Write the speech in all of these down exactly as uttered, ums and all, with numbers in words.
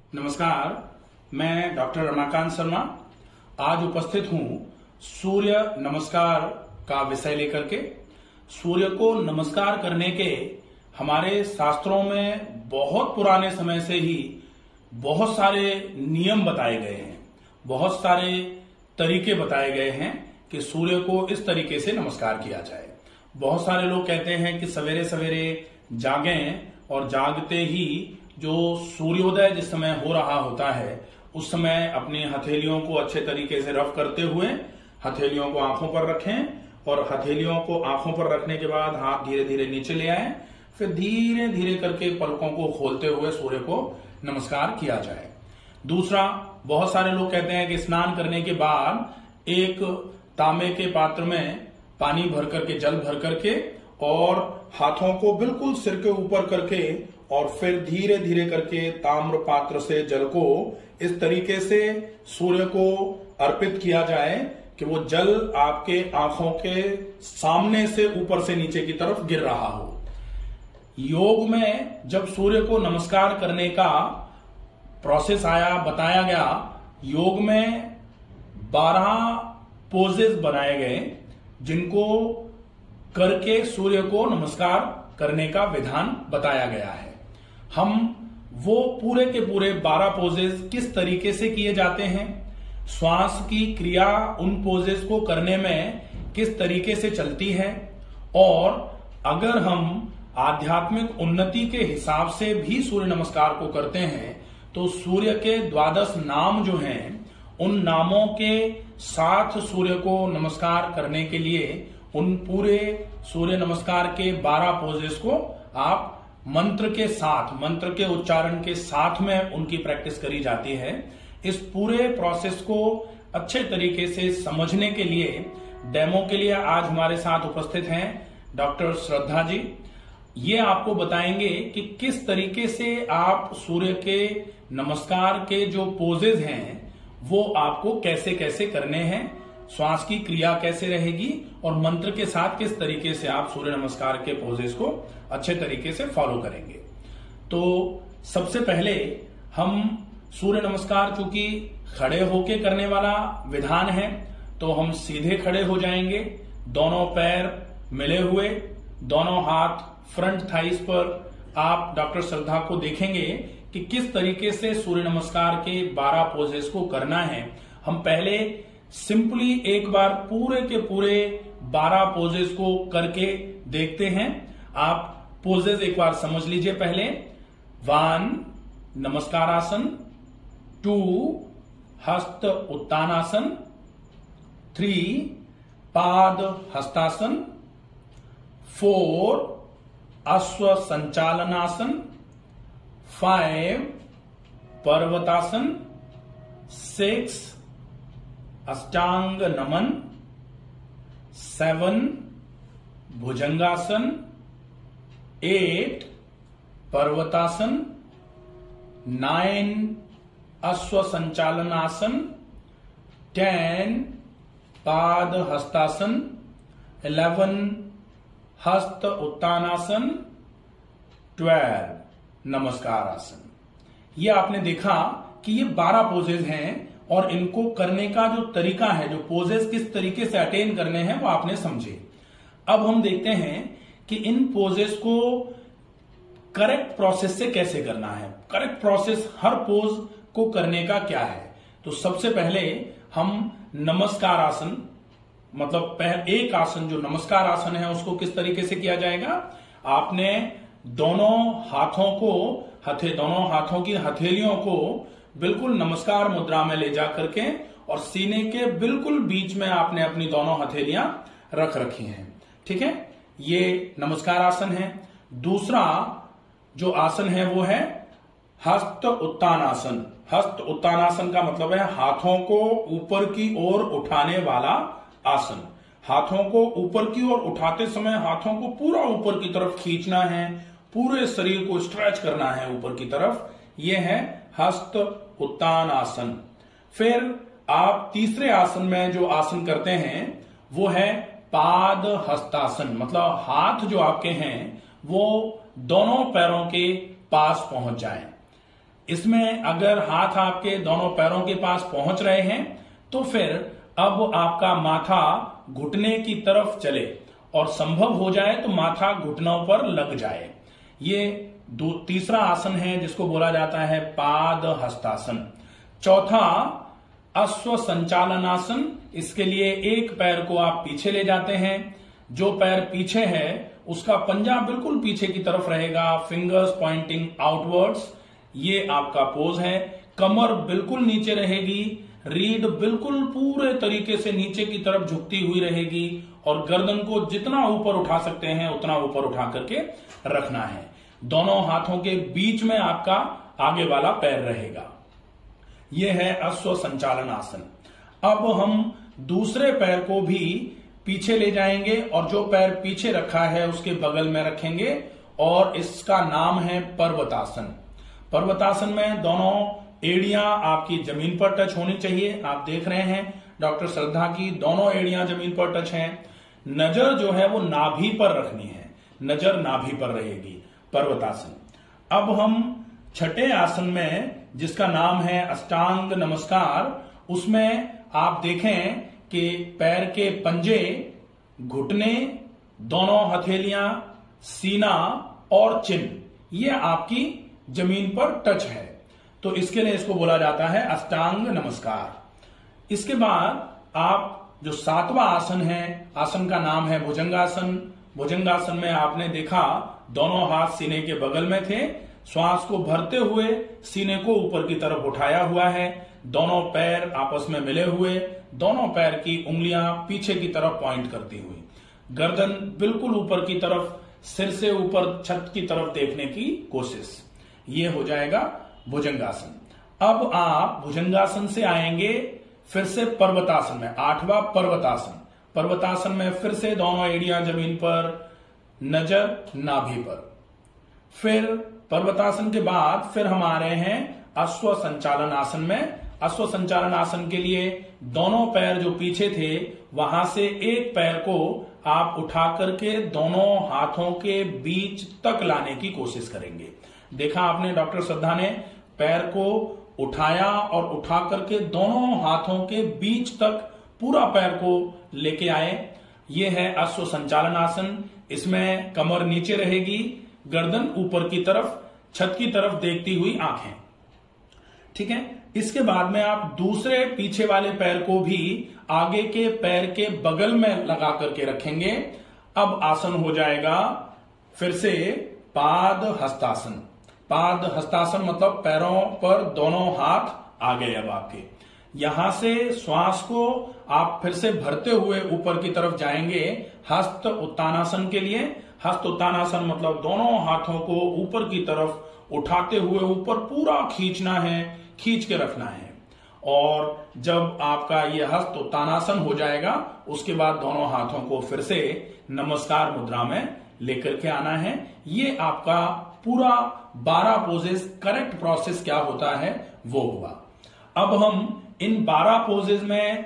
नमस्कार, मैं डॉक्टर रमाकांत शर्मा आज उपस्थित हूं सूर्य नमस्कार का विषय लेकर के। सूर्य को नमस्कार करने के हमारे शास्त्रों में बहुत पुराने समय से ही बहुत सारे नियम बताए गए हैं, बहुत सारे तरीके बताए गए हैं कि सूर्य को इस तरीके से नमस्कार किया जाए। बहुत सारे लोग कहते हैं कि सवेरे सवेरे जागें और जागते ही जो सूर्योदय जिस समय हो रहा होता है उस समय अपनी हथेलियों को अच्छे तरीके से रफ करते हुए हथेलियों को आंखों पर रखें और हथेलियों को आंखों पर रखने के बाद हाथ धीरे धीरे नीचे ले आएं, फिर धीरे धीरे करके पलकों को खोलते हुए सूर्य को नमस्कार किया जाए। दूसरा, बहुत सारे लोग कहते हैं कि स्नान करने के बाद एक तांबे के पात्र में पानी भर करके, जल भर करके और हाथों को बिल्कुल सिर के ऊपर करके और फिर धीरे धीरे करके ताम्र पात्र से जल को इस तरीके से सूर्य को अर्पित किया जाए कि वो जल आपके आंखों के सामने से ऊपर से नीचे की तरफ गिर रहा हो। योग में जब सूर्य को नमस्कार करने का प्रोसेस आया, बताया गया, योग में बारह पोजेस बनाए गए जिनको करके सूर्य को नमस्कार करने का विधान बताया गया है। हम वो पूरे के पूरे बारह पोजेस किस तरीके से किए जाते हैं, श्वास की क्रिया उन पोजेस को करने में किस तरीके से चलती है, और अगर हम आध्यात्मिक उन्नति के हिसाब से भी सूर्य नमस्कार को करते हैं तो सूर्य के द्वादश नाम जो हैं उन नामों के साथ सूर्य को नमस्कार करने के लिए उन पूरे सूर्य नमस्कार के बारह पोजेस को आप मंत्र के साथ, मंत्र के उच्चारण के साथ में उनकी प्रैक्टिस करी जाती है। इस पूरे प्रोसेस को अच्छे तरीके से समझने के लिए, डेमो के लिए आज हमारे साथ उपस्थित हैं डॉक्टर श्रद्धा जी। ये आपको बताएंगे कि किस तरीके से आप सूर्य के नमस्कार के जो पोजेज हैं वो आपको कैसे कैसे करने हैं, श्वास की क्रिया कैसे रहेगी और मंत्र के साथ किस तरीके से आप सूर्य नमस्कार के पोजेस को अच्छे तरीके से फॉलो करेंगे। तो सबसे पहले हम सूर्य नमस्कार, चूंकि खड़े होके करने वाला विधान है, तो हम सीधे खड़े हो जाएंगे, दोनों पैर मिले हुए, दोनों हाथ फ्रंट थाइस पर। आप डॉक्टर श्रद्धा को देखेंगे कि किस तरीके से सूर्य नमस्कार के बारह पोजेस को करना है। हम पहले सिंपली एक बार पूरे के पूरे बारह पोजेस को करके देखते हैं। आप पोजेस एक बार समझ लीजिए पहले। वन, नमस्कारासन। टू, हस्त उत्तानासन। थ्री, पाद हस्तासन। फोर, अश्व संचालनासन। फाइव, पर्वतासन। सिक्स, अष्टांग नमन। सेवन, भुजंगासन। एट, पर्वतासन। नाइन, अश्व संचालनासन। टेन, पाद हस्तासन। इलेवन, हस्त उत्तानासन। ट्वेल्व, नमस्कार आसन। ये आपने देखा कि ये बारह पोजेज हैं और इनको करने का जो तरीका है, जो पोजेस किस तरीके से अटेन करने हैं वो आपने समझे। अब हम देखते हैं कि इन पोजेस को करेक्ट प्रोसेस से कैसे करना है। करेक्ट प्रोसेस हर पोज को करने का क्या है। तो सबसे पहले हम नमस्कार आसन, मतलब पहले एक आसन जो नमस्कार आसन है उसको किस तरीके से किया जाएगा। आपने दोनों हाथों को हथे दोनों हाथों की हथेलियों को बिल्कुल नमस्कार मुद्रा में ले जा करके और सीने के बिल्कुल बीच में आपने अपनी दोनों हथेलियां रख रखी हैं। ठीक है, ये नमस्कार आसन है। दूसरा जो आसन है वो है हस्त उत्तानासन। हस्त उत्तानासन का मतलब है हाथों को ऊपर की ओर उठाने वाला आसन। हाथों को ऊपर की ओर उठाते समय हाथों को पूरा ऊपर की तरफ खींचना है, पूरे शरीर को स्ट्रेच करना है ऊपर की तरफ। यह है हस्त उत्तान आसन। फिर आप तीसरे आसन में जो आसन करते हैं वो है पाद हस्तासन। मतलब हाथ जो आपके हैं वो दोनों पैरों के पास पहुंच जाएं। इसमें अगर हाथ आपके दोनों पैरों के पास पहुंच रहे हैं तो फिर अब आपका माथा घुटने की तरफ चले और संभव हो जाए तो माथा घुटनों पर लग जाए। ये दो तीसरा आसन है जिसको बोला जाता है पाद हस्तासन। चौथा अश्व संचालनासन। इसके लिए एक पैर को आप पीछे ले जाते हैं, जो पैर पीछे है उसका पंजा बिल्कुल पीछे की तरफ रहेगा, फिंगर्स पॉइंटिंग आउटवर्ड्स। ये आपका पोज है। कमर बिल्कुल नीचे रहेगी, रीढ़ बिल्कुल पूरे तरीके से नीचे की तरफ झुकती हुई रहेगी और गर्दन को जितना ऊपर उठा सकते हैं उतना ऊपर उठा करके रखना है। दोनों हाथों के बीच में आपका आगे वाला पैर रहेगा। यह है अश्व संचालन आसन। अब हम दूसरे पैर को भी पीछे ले जाएंगे और जो पैर पीछे रखा है उसके बगल में रखेंगे और इसका नाम है पर्वतासन। पर्वतासन में दोनों एड़ियां आपकी जमीन पर टच होनी चाहिए। आप देख रहे हैं डॉक्टर श्रद्धा की दोनों एड़ियां जमीन पर टच हैं। नजर जो है वो नाभि पर रखनी है, नजर नाभि पर रहेगी। पर्वतासन। अब हम छठे आसन में जिसका नाम है अष्टांग नमस्कार, उसमें आप देखें कि पैर के पंजे, घुटने, दोनों हथेलियां, सीना और चिन्ह ये आपकी जमीन पर टच है, तो इसके लिए इसको बोला जाता है अष्टांग नमस्कार। इसके बाद आप जो सातवां आसन है, आसन का नाम है भुजंगासन। भुजंगासन में आपने देखा दोनों हाथ सीने के बगल में थे, श्वास को भरते हुए सीने को ऊपर की तरफ उठाया हुआ है, दोनों पैर आपस में मिले हुए, दोनों पैर की उंगलियां पीछे की तरफ पॉइंट करती हुई, गर्दन बिल्कुल ऊपर की तरफ, सिर से ऊपर छत की तरफ देखने की कोशिश। ये हो जाएगा भुजंगासन। अब आप भुजंगासन से आएंगे फिर से पर्वतासन में, आठवां पर्वतासन। पर्वतासन में फिर से दोनों एड़ियां जमीन पर, नजर नाभि पर। फिर पर्वतासन के बाद फिर हम आ रहे हैं अश्व संचालन आसन में। अश्व संचालन आसन के लिए दोनों पैर जो पीछे थे वहां से एक पैर को आप उठा करके दोनों हाथों के बीच तक लाने की कोशिश करेंगे। देखा आपने डॉक्टर श्रद्धा ने पैर को उठाया और उठा करके दोनों हाथों के बीच तक पूरा पैर को लेके आए। ये है अश्व संचालन आसन। इसमें कमर नीचे रहेगी, गर्दन ऊपर की तरफ, छत की तरफ देखती हुई आंखें। ठीक है। इसके बाद में आप दूसरे पीछे वाले पैर को भी आगे के पैर के बगल में लगा करके रखेंगे। अब आसन हो जाएगा फिर से पाद हस्तासन। पाद हस्तासन मतलब पैरों पर दोनों हाथ आ गए। अब आपके यहां से श्वास को आप फिर से भरते हुए ऊपर की तरफ जाएंगे हस्त उत्तानासन के लिए। हस्त उत्तानासन मतलब दोनों हाथों को ऊपर की तरफ उठाते हुए ऊपर पूरा खींचना है, खींच के रखना है। और जब आपका यह हस्त उत्तानासन हो जाएगा उसके बाद दोनों हाथों को फिर से नमस्कार मुद्रा में लेकर के आना है। ये आपका पूरा बारह पोजेस करेक्ट प्रोसेस क्या होता है वो हुआ। अब हम इन बारह पोजेस में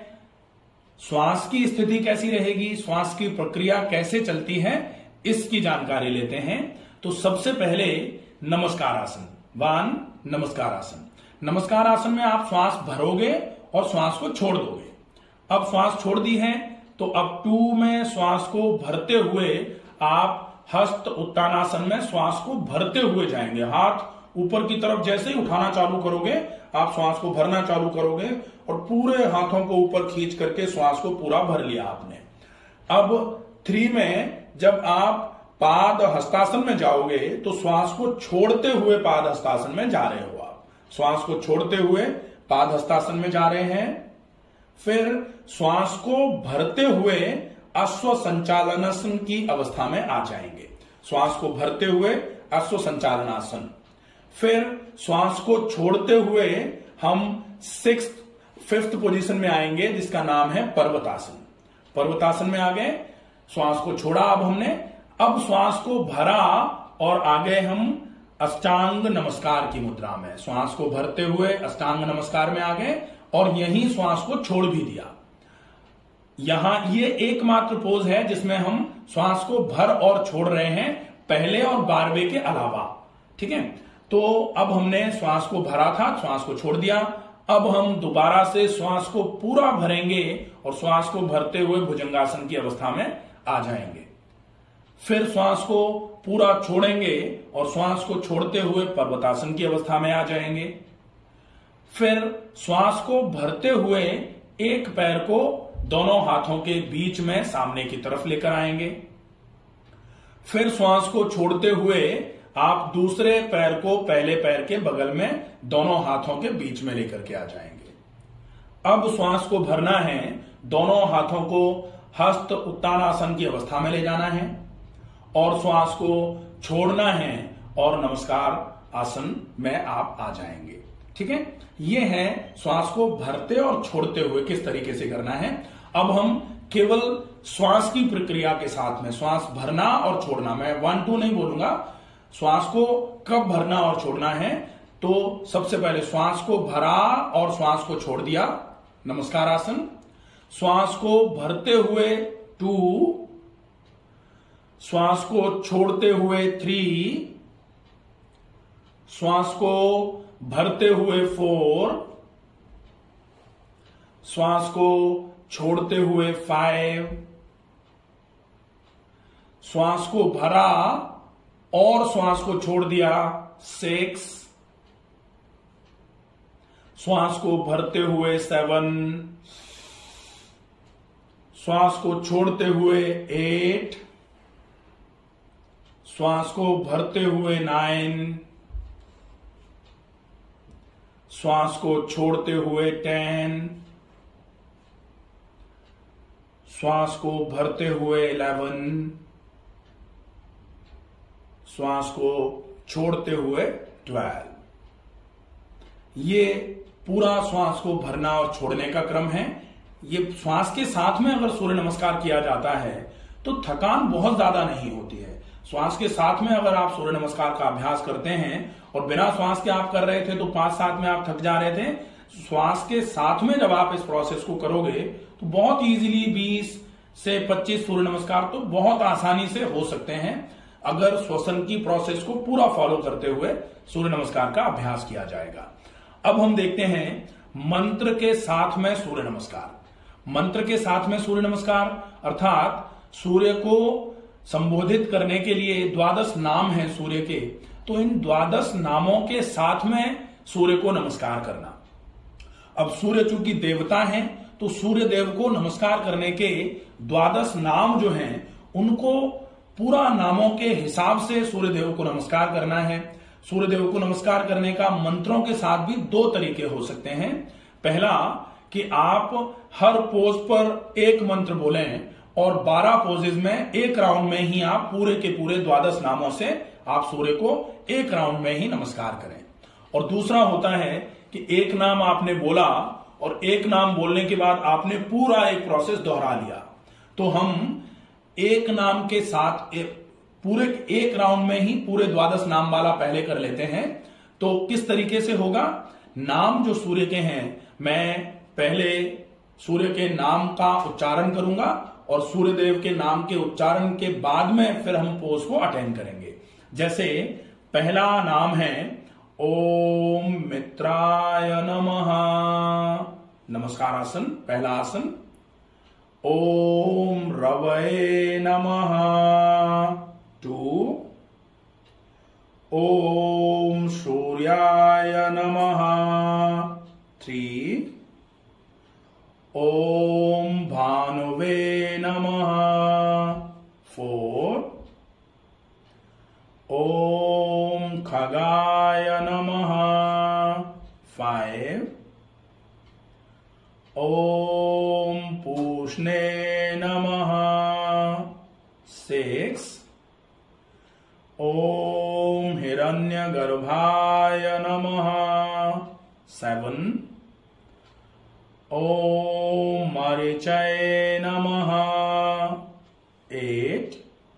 श्वास की स्थिति कैसी रहेगी, श्वास की प्रक्रिया कैसे चलती है, इसकी जानकारी लेते हैं। तो सबसे पहले नमस्कार आसन, वन नमस्कार आसन। नमस्कार आसन में आप श्वास भरोगे और श्वास को छोड़ दोगे। अब श्वास छोड़ दी है तो अब टू में श्वास को भरते हुए आप हस्त उत्तानासन में श्वास को भरते हुए जाएंगे। हाथ ऊपर की तरफ जैसे ही उठाना चालू करोगे आप श्वास को भरना चालू करोगे और पूरे हाथों को ऊपर खींच करके श्वास को पूरा भर लिया आपने। अब थ्री में जब आप पाद हस्तासन में जाओगे तो श्वास को छोड़ते हुए पाद हस्तासन में जा रहे हो। आप श्वास को छोड़ते हुए पाद हस्तासन में जा रहे हैं। फिर श्वास को भरते हुए अश्व संचालनासन की अवस्था में आ जाएंगे। श्वास को भरते हुए अश्व संचालनासन। फिर श्वास को छोड़ते हुए हम सिक्स फिफ्थ पोजीशन में आएंगे जिसका नाम है पर्वतासन। पर्वतासन में आ गए, श्वास को छोड़ा अब हमने। अब श्वास को भरा और आगे हम अष्टांग नमस्कार की मुद्रा में, श्वास को भरते हुए अष्टांग नमस्कार में आ गए और यहीं श्वास को छोड़ भी दिया। यहां ये एकमात्र पोज है जिसमें हम श्वास को भर और छोड़ रहे हैं, पहले और बारहवें के अलावा। ठीक है। तो अब हमने श्वास को भरा था, श्वास को छोड़ दिया। अब हम दोबारा से श्वास को पूरा भरेंगे और श्वास को भरते हुए भुजंगासन की अवस्था में आ जाएंगे। फिर श्वास को पूरा छोड़ेंगे और श्वास को छोड़ते हुए पर्वतासन की अवस्था में आ जाएंगे। फिर श्वास को भरते हुए एक पैर को दोनों हाथों के बीच में सामने की तरफ लेकर आएंगे। फिर श्वास को छोड़ते हुए आप दूसरे पैर को पहले पैर के बगल में दोनों हाथों के बीच में लेकर के आ जाएंगे। अब श्वास को भरना है, दोनों हाथों को हस्त उत्तानासन की अवस्था में ले जाना है और श्वास को छोड़ना है और नमस्कार आसन में आप आ जाएंगे। ठीक है, ये है श्वास को भरते और छोड़ते हुए किस तरीके से करना है। अब हम केवल श्वास की प्रक्रिया के साथ में श्वास भरना और छोड़ना, मैं वन टू नहीं बोलूंगा, श्वास को कब भरना और छोड़ना है। तो सबसे पहले श्वास को भरा और श्वास को छोड़ दिया, नमस्कार आसन। श्वास को भरते हुए टू, श्वास को छोड़ते हुए थ्री, श्वास को भरते हुए फोर, श्वास को छोड़ते हुए फाइव, श्वास को भरा और श्वास को छोड़ दिया सिक्स, श्वास को भरते हुए सेवन, श्वास को छोड़ते हुए एट, श्वास को भरते हुए नाइन, श्वास को छोड़ते हुए टेन, श्वास को भरते हुए इलेवन, श्वास को छोड़ते हुए ट्वेल्व। ये पूरा श्वास को भरना और छोड़ने का क्रम है। ये श्वास के साथ में अगर सूर्य नमस्कार किया जाता है तो थकान बहुत ज्यादा नहीं होती है। श्वास के साथ में अगर आप सूर्य नमस्कार का अभ्यास करते हैं और बिना श्वास के आप कर रहे थे तो पांच सात में आप थक जा रहे थे, श्वास के साथ में जब आप इस प्रोसेस को करोगे तो बहुत इजीली बीस से पच्चीस सूर्य नमस्कार तो बहुत आसानी से हो सकते हैं अगर श्वसन की प्रोसेस को पूरा फॉलो करते हुए सूर्य नमस्कार का अभ्यास किया जाएगा। अब हम देखते हैं मंत्र के साथ में सूर्य नमस्कार। मंत्र के साथ में सूर्य नमस्कार अर्थात सूर्य को संबोधित करने के लिए द्वादश नाम हैं सूर्य के, तो इन द्वादश नामों के साथ में सूर्य को नमस्कार करना। अब सूर्य चूंकि देवता हैं तो सूर्य देव को नमस्कार करने के द्वादश नाम जो हैं उनको पूरा नामों के हिसाब से सूर्य देव को नमस्कार करना है। सूर्य देव को नमस्कार करने का मंत्रों के साथ भी दो तरीके हो सकते हैं। पहला कि आप हर पोज पर एक मंत्र बोलें और बारह पोजेज में एक राउंड में ही आप पूरे के पूरे द्वादश नामों से आप सूर्य को एक राउंड में ही नमस्कार करें। और दूसरा होता है कि एक नाम आपने बोला और एक नाम बोलने के बाद आपने पूरा एक प्रोसेस दोहरा लिया। तो हम एक नाम के साथ एक, पूरे एक राउंड में ही पूरे द्वादश नाम वाला पहले कर लेते हैं। तो किस तरीके से होगा, नाम जो सूर्य के हैं मैं पहले सूर्य के नाम का उच्चारण करूंगा और सूर्य देव के नाम के उच्चारण के बाद में फिर हम पोज को अटेंड करेंगे। जैसे पहला नाम है ओम मित्राय नमः, नमस्कार आसन, पहला आसन। ओम रवये नमः, टू। ओम सूर्याय नमः, थ्री। ओम भानुवे नमः, फोर। ओम खगाय नमः, फाइव। ओम पूष्णे नमः, सिक्स। ओम हिरण्यगर्भाय नमः, सेवन। ओम मरीचये नमः, एट।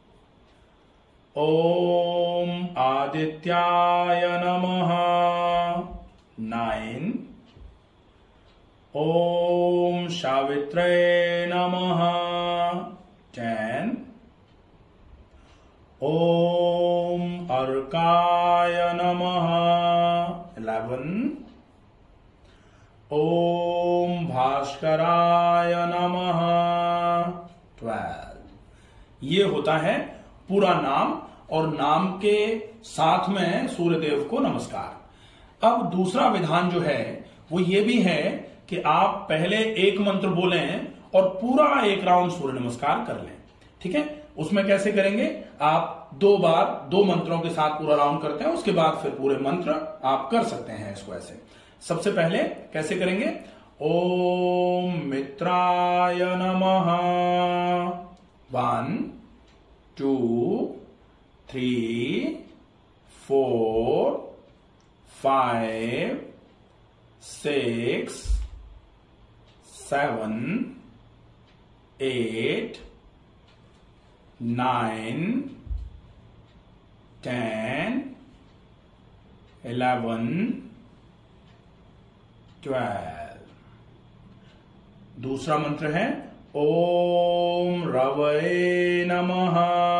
ओम आदित्याय नमः, नाइन। ओम सावित्रे नमः, टेन। ओम अर्काय नमः, ओम भास्कराय नमः ट्वेल्व। ये होता है पूरा नाम और नाम के साथ में सूर्यदेव को नमस्कार। अब दूसरा विधान जो है वो ये भी है कि आप पहले एक मंत्र बोलें और पूरा एक राउंड सूर्य नमस्कार कर लें। ठीक है, उसमें कैसे करेंगे, आप दो बार दो मंत्रों के साथ पूरा राउंड करते हैं, उसके बाद फिर पूरे मंत्र आप कर सकते हैं इसको ऐसे। सबसे पहले कैसे करेंगे, ओम मित्राय नमः, one two three four five six seven eight nine ten eleven twelve. दूसरा मंत्र है ओम रवये नमः।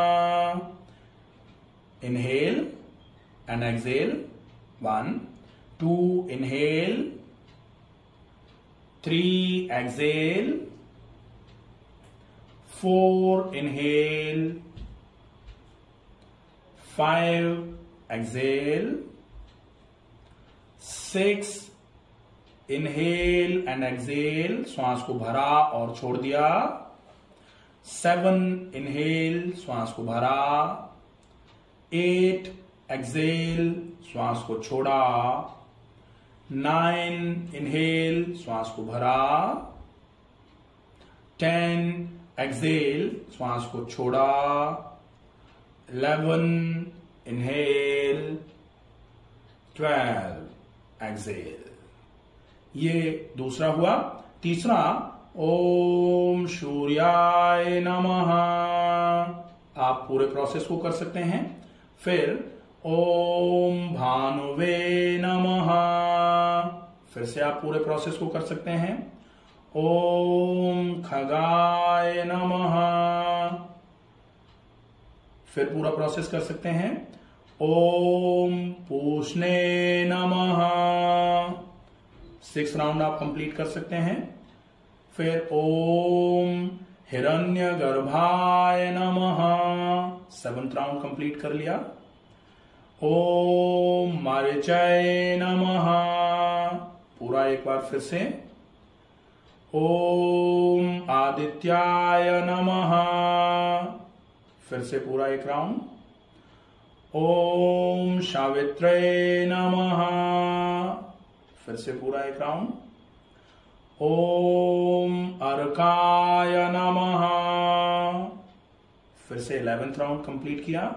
Inhale and exhale, one two inhale, three exhale, four inhale, five exhale, six inhale and exhale, श्वास को भरा और छोड़ दिया, seven inhale, श्वास को भरा, eight exhale, श्वास को छोड़ा, nine inhale, श्वास को भरा, ten एक्सेल, श्वास को छोड़ा, इलेवन इनहेल, ट्वेल्व एक्सेल। ये दूसरा हुआ। तीसरा ओम सूर्याय नमः। आप पूरे प्रोसेस को कर सकते हैं। फिर ओम भानुवे नमः, फिर से आप पूरे प्रोसेस को कर सकते हैं। ओम खगाय नमः, फिर पूरा प्रोसेस कर सकते हैं। ओम पूष्णे नमः, सिक्स राउंड आप कंप्लीट कर सकते हैं। फिर ओम हिरण्यगर्भाय नमः, सेवंथ राउंड कंप्लीट कर लिया। ओम मारिचय नमः, पूरा एक बार फिर से। ओम आदित्याय नमः, फिर से पूरा एक राउंड। ओम सावित्रे नमः, फिर से पूरा एक राउंड। ओम अर्काय नमः, फिर से इलेवेंथ राउंड कंप्लीट किया।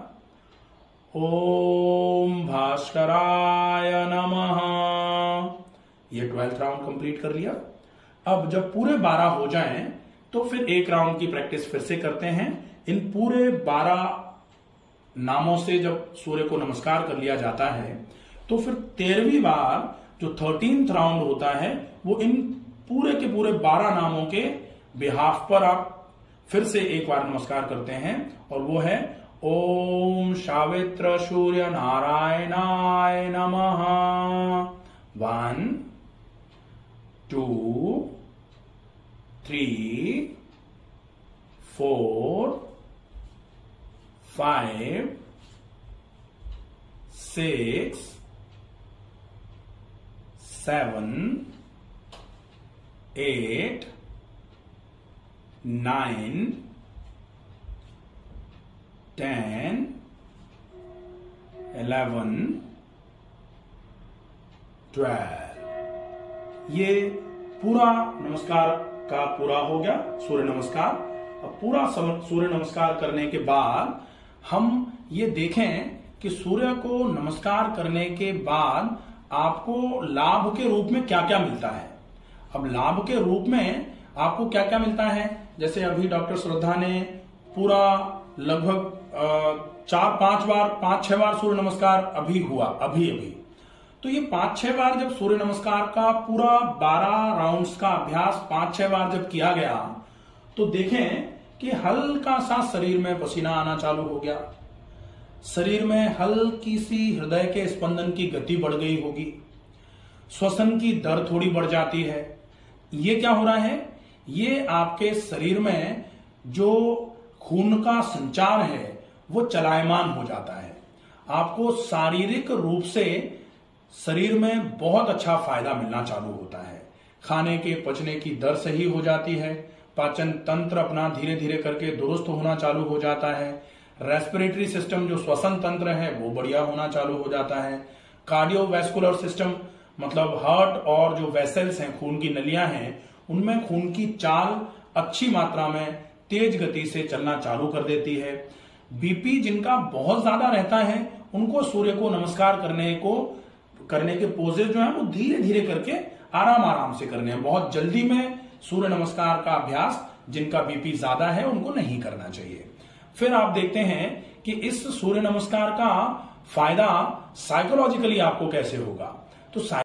ओम भास्कराय नमः, ये ट्वेल्थ राउंड कंप्लीट कर लिया। अब जब पूरे बारह हो जाएं तो फिर एक राउंड की प्रैक्टिस फिर से करते हैं। इन पूरे बारह नामों से जब सूर्य को नमस्कार कर लिया जाता है तो फिर तेरहवीं बार जो थर्टीन्थ राउंड होता है वो इन पूरे के पूरे बारह नामों के बिहाफ पर आप फिर से एक बार नमस्कार करते हैं, और वो है ओम सावित्र सूर्य नारायणाय नमः। One two three four five six seven eight nine ten eleven twelve. ये पूरा नमस्कार का पूरा हो गया, सूर्य नमस्कार। अब पूरा सूर्य नमस्कार करने के बाद हम ये देखें कि सूर्य को नमस्कार करने के बाद आपको लाभ के रूप में क्या क्या मिलता है। अब लाभ के रूप में आपको क्या क्या मिलता है, जैसे अभी डॉक्टर श्रद्धा ने पूरा लगभग चार पांच बार पांच छह बार सूर्य नमस्कार अभी हुआ अभी अभी तो ये पांच छह बार जब सूर्य नमस्कार का पूरा बारह राउंड्स का अभ्यास पांच छह बार जब किया गया तो देखें कि हल्का सा शरीर में पसीना आना चालू हो गया, शरीर में हल्की सी हृदय के स्पंदन की गति बढ़ गई होगी, श्वसन की दर थोड़ी बढ़ जाती है। ये क्या हो रहा है, ये आपके शरीर में जो खून का संचार है वो चलायमान हो जाता है। आपको शारीरिक रूप से शरीर में बहुत अच्छा फायदा मिलना चालू होता है। खाने के पचने की दर सही हो जाती है, पाचन तंत्र अपना धीरे धीरे करके दुरुस्त होना चालू हो जाता है, रेस्पिरेटरी सिस्टम जो श्वसन तंत्र है वो बढ़िया होना चालू हो जाता है, कार्डियोवैस्कुलर सिस्टम मतलब हार्ट और जो वेसल्स हैं, खून की नलियां हैं, उनमें खून की चाल अच्छी मात्रा में तेज गति से चलना चालू कर देती है। बीपी जिनका बहुत ज्यादा रहता है उनको सूर्य को नमस्कार करने को करने के पोजेज जो है वो धीरे धीरे करके आराम आराम से करने हैं। बहुत जल्दी में सूर्य नमस्कार का अभ्यास जिनका बीपी ज्यादा है उनको नहीं करना चाहिए। फिर आप देखते हैं कि इस सूर्य नमस्कार का फायदा साइकोलॉजिकली आपको कैसे होगा। तो